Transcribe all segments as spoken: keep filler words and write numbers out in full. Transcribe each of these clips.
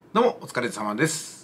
どうもお疲れ様です。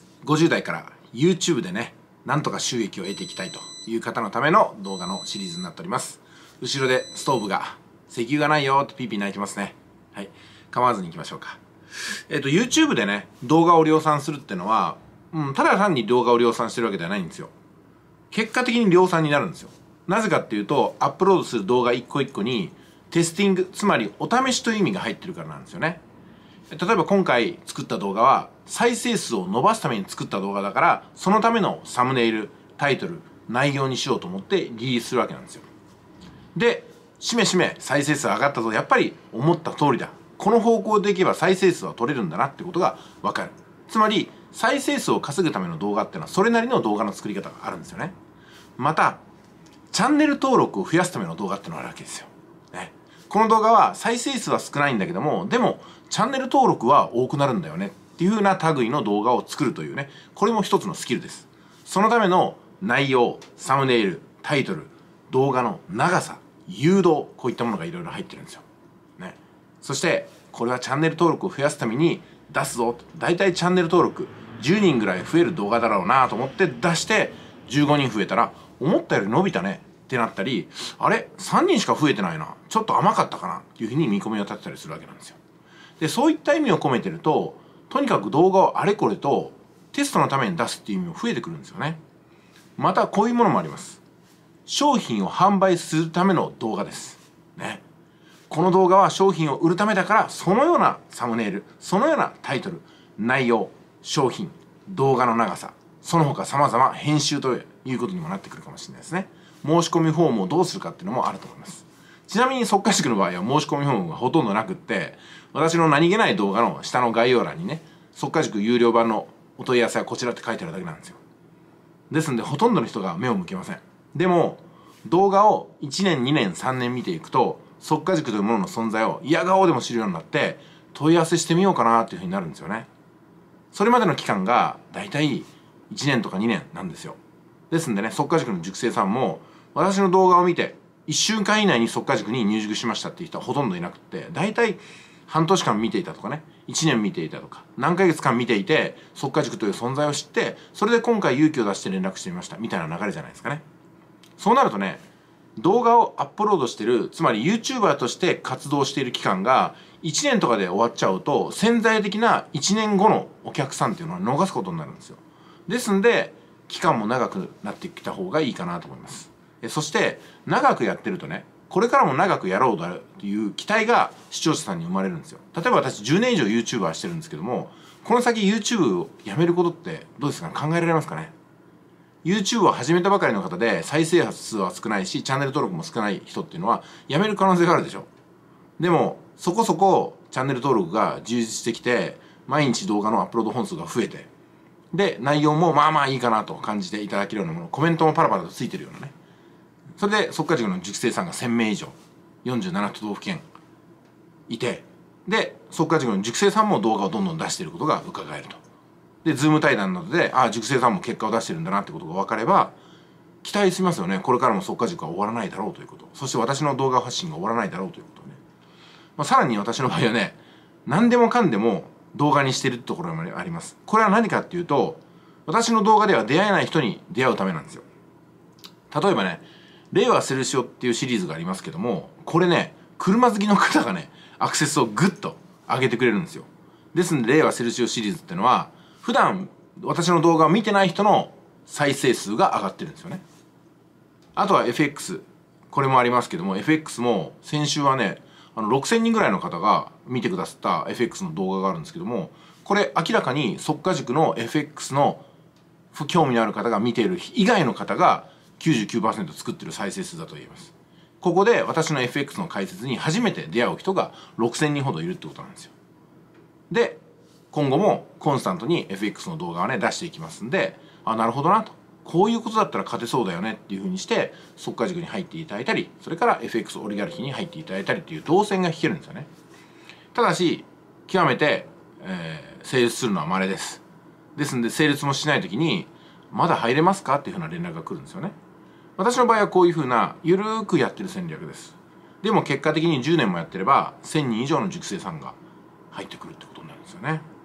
ごじゅう代から YouTube でね、なんとか収益を得ていきたいという方のための動画のシリーズになっております。後ろでストーブが、石油がないよってピーピー泣いてますね。はい。構わずに行きましょうか。えっと、YouTube でね、動画を量産するってのは、うん、ただ単に動画を量産してるわけではないんですよ。結果的に量産になるんですよ。なぜかっていうと、アップロードする動画一個一個に、テスティング、つまりお試しという意味が入ってるからなんですよね。例えば今回作った動画は再生数を伸ばすために作った動画だから、そのためのサムネイル、タイトル、内容にしようと思ってリリースするわけなんですよ。で、しめしめ再生数上がったぞ。やっぱり思った通りだ。この方向でいけば再生数は取れるんだなってことがわかる。つまり再生数を稼ぐための動画っていうのはそれなりの動画の作り方があるんですよね。また、チャンネル登録を増やすための動画っていうのがあるわけですよ。ね。この動画は再生数は少ないんだけども、でもチャンネル登録は多くなるんだよねっていう風な類の動画を作るというね、これも一つのスキルです。そのための内容、サムネイル、タイトル、動画の長さ、誘導、こういったものがいろいろ入ってるんですよ。ね。そして、これはチャンネル登録を増やすために出すぞ。だいたいチャンネル登録じゅうにんぐらい増える動画だろうなと思って出してじゅうごにん増えたら、思ったより伸びたねってなったり、あれ ?さんにんしか増えてないな。ちょっと甘かったかなっていうふうに見込みを立てたりするわけなんですよ。で、そういった意味を込めてると、とにかく動画をあれこれとテストのために出すっていう意味も増えてくるんですよね。またこういうものもあります。商品を販売するための動画です。ね。この動画は商品を売るためだから、そのようなサムネイル、そのようなタイトル、内容、商品、動画の長さ、その他様々編集ということにもなってくるかもしれないですね。申し込みフォームをどうするかっていうのもあると思います。ちなみに、速稼塾の場合は申し込みフォームがほとんどなくって、私の何気ない動画の下の概要欄にね、速稼塾有料版のお問い合わせはこちらって書いてあるだけなんですよ。ですんで、ほとんどの人が目を向けません。でも、動画をいちねん、にねん、さんねん見ていくと、速稼塾というものの存在を嫌顔でも知るようになって、問い合わせしてみようかなっていうふうになるんですよね。それまでの期間が、だいたいいちねんとかにねんなんですよ。ですんでね、速稼塾の塾生さんも、私の動画を見て、いっしゅうかん以内に速稼塾に入塾しましたっていう人はほとんどいなくって、だいたい半年間見ていたとかね、いちねん見ていたとか、何ヶ月間見ていて、速稼塾という存在を知って、それで今回勇気を出して連絡してみました、みたいな流れじゃないですかね。そうなるとね、動画をアップロードしてる、つまり YouTuber として活動している期間が、いちねんとかで終わっちゃうと、潜在的ないちねんごのお客さんっていうのは逃すことになるんですよ。ですんで、期間も長くなってきた方がいいかなと思います。そして、長くやってるとね、これからも長くやろうという期待が視聴者さんに生まれるんですよ。例えば私じゅうねん以上 YouTuber してるんですけども、この先 YouTube をやめることってどうですかね、考えられますかね。YouTube を始めたばかりの方で再生数は少ないし、チャンネル登録も少ない人っていうのはやめる可能性があるでしょ。でも、そこそこチャンネル登録が充実してきて、毎日動画のアップロード本数が増えて、で、内容もまあまあいいかなと感じていただけるようなもの、コメントもパラパラとついてるようなね。それで、速稼塾の塾生さんがせんめい以上、よんじゅうなな都道府県いて、で、速稼塾の塾生さんも動画をどんどん出していることが伺えると。で、ズーム対談などで、ああ、塾生さんも結果を出してるんだなってことが分かれば、期待しますよね。これからも速稼塾は終わらないだろうということ。そして私の動画発信が終わらないだろうということね。まあ、さらに私の場合はね、何でもかんでも動画にしてるところもあります。これは何かっていうと、私の動画では出会えない人に出会うためなんですよ。例えばね、令和セルシオっていうシリーズがありますけども、これね、車好きの方がね、アクセスをグッと上げてくれるんですよ。ですんで、令和セルシオシリーズってのは、普段私の動画を見てない人の再生数が上がってるんですよね。あとは エフエックス。これもありますけども、エフエックス も先週はね、あのろくせんにんぐらいの方が見てくださった エフエックス の動画があるんですけども、これ明らかに速稼塾の エフエックス の興味のある方が見ている以外の方が きゅうじゅうきゅうパーセント 作ってる再生数だと言えます。ここで私の エフエックス の解説に初めて出会う人がろくせんにんほどいるってことなんですよ。で、今後もコンスタントに エフエックス の動画をね出していきますんで、あ、なるほどなと。こういうことだったら勝てそうだよねっていうふうにして、速稼塾に入っていただいたり、それから エフエックス オリガルヒに入っていただいたりっていう動線が引けるんですよね。ただし、極めて、えー、成立するのは稀です。ですんで、成立もしないときに、まだ入れますかっていうふうな連絡が来るんですよね。私の場合はこういうふうな、ゆるーくやってる戦略です。でも結果的にじゅうねんもやってれば、せんにん以上の塾生さんが入ってくるってことになるんですよね。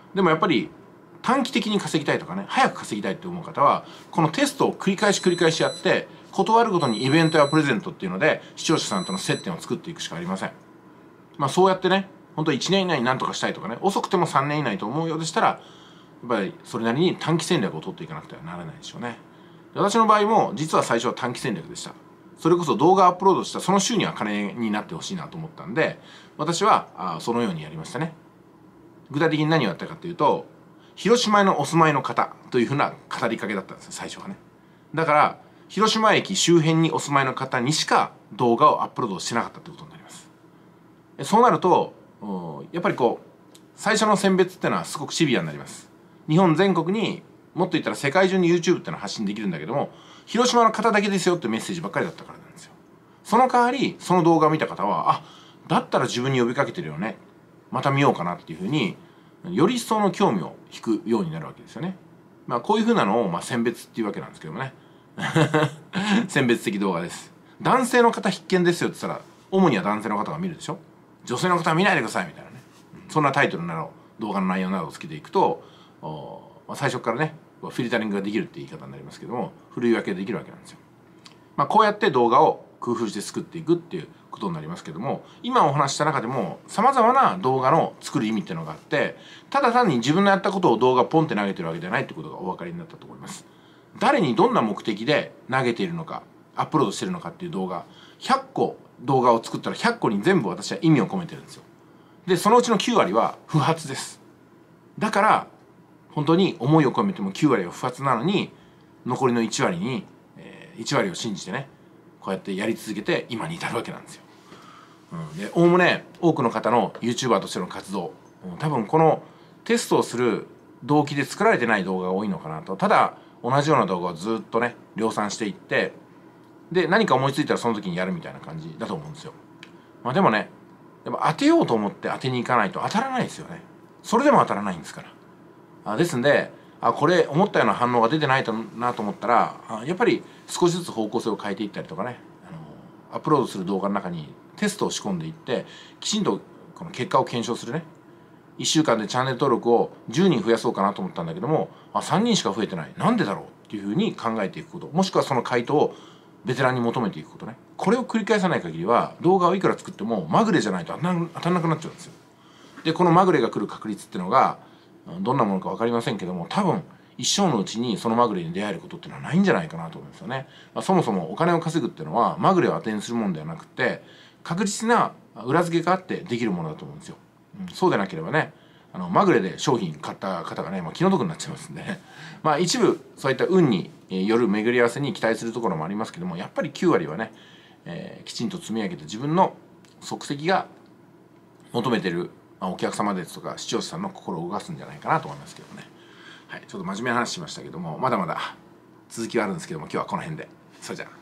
でもやっぱり短期的に稼ぎたいとかね、早く稼ぎたいって思う方は、このテストを繰り返し繰り返しやって、断るごとにイベントやプレゼントっていうので、視聴者さんとの接点を作っていくしかありません。まあそうやってね、本当いちねん以内に何とかしたいとかね、遅くてもさんねん以内と思うようでしたら、やっぱりそれなりに短期戦略を取っていかなくてはならないでしょうね。私の場合も実は最初は短期戦略でした。それこそ動画アップロードしたその週には金になってほしいなと思ったんで、私はあそのようにやりましたね。具体的に何をやったかというと、広島へのお住まいの方というふうな語りかけだったんですよ、最初はね。だから広島駅周辺にお住まいの方にしか動画をアップロードしてなかったということになります。そうなるとやっぱりこう最初の選別っていうのはすごくシビアになります。日本全国にもっと言ったら世界中に YouTube っていうのは発信できるんだけども、広島の方だけですよってメッセージばっかりだったからなんですよ。その代わりその動画を見た方は、あ、だったら自分に呼びかけてるよね、また見ようかなっていうふうにより一層の興味を引くようになるわけですよね。まあこういうふうなのをまあ選別っていうわけなんですけどもね選別的動画です。男性の方必見ですよって言ったら、主には男性の方が見るでしょ。女性の方は見ないでくださいみたいなね、そんなタイトルなど動画の内容などをつけていくと、最初からねフィルタリングができるって言い方になりますけども、ふるい分けできるわけなんですよ。まあこうやって動画を工夫して作っていくっていうことになりますけども、今お話しした中でもさまざまな動画の作る意味っていうのがあって、ただ単に自分のやったことを動画ポンって投げてるわけじゃないってことがお分かりになったと思います。誰にどんな目的で投げているのか、アップロードしてるのかっていう動画、ひゃっこ動画を作ったらひゃっこに全部私は意味を込めてるんですよ。でそのうちのきゅうわりは不発です。だから本当に思いを込めてもきゅうわりは不発なのに、残りのいちわりに、えー、いちわりを信じてね、こうやってやり続けて今に至るわけなんですよ。うん、でおおむね多くの方の YouTuber としての活動、うん、多分このテストをする動機で作られてない動画が多いのかなと。ただ同じような動画をずっとね量産していって、で何か思いついたらその時にやるみたいな感じだと思うんですよ。まあでもね、やっぱ当てようと思って当てに行かないと当たらないですよね。それでも当たらないんですから。あですんで、あこれ思ったような反応が出てないとなと思ったら、あやっぱり少しずつ方向性を変えていったりとかね、あのアップロードする動画の中にテストを仕込んでいって、きちんとこの結果を検証するね。いっしゅうかんでチャンネル登録をじゅうにん増やそうかなと思ったんだけども、あさんにんしか増えてない、なんでだろうっていうふうに考えていくこと、もしくはその回答をベテランに求めていくことね。これを繰り返さない限りは動画をいくら作ってもまぐれじゃないと当たんなくなっちゃうんですよ。でこのまぐれが来る確率っていうのがどんなものか分かりませんけども、多分一生のうちにそのまぐれに出会えることっていうのはないんじゃないかなと思うんですよね。まあ、そもそもお金を稼ぐっていうのはまぐれを当てにするものではなくて、確実な裏付けがあってできるものだと思うんですよ。うん、そうでなければね、あのまぐれで商品買った方がね、まあ、気の毒になっちゃいますんでねまあ一部そういった運による巡り合わせに期待するところもありますけども、やっぱりきゅうわりはね、えー、きちんと積み上げて自分の足跡が求めてるお客様ですとか視聴者さんの心を動かすんじゃないかなと思いますけどね。はい、ちょっと真面目な話しましたけども、まだまだ続きはあるんですけども、今日はこの辺で。それじゃあ。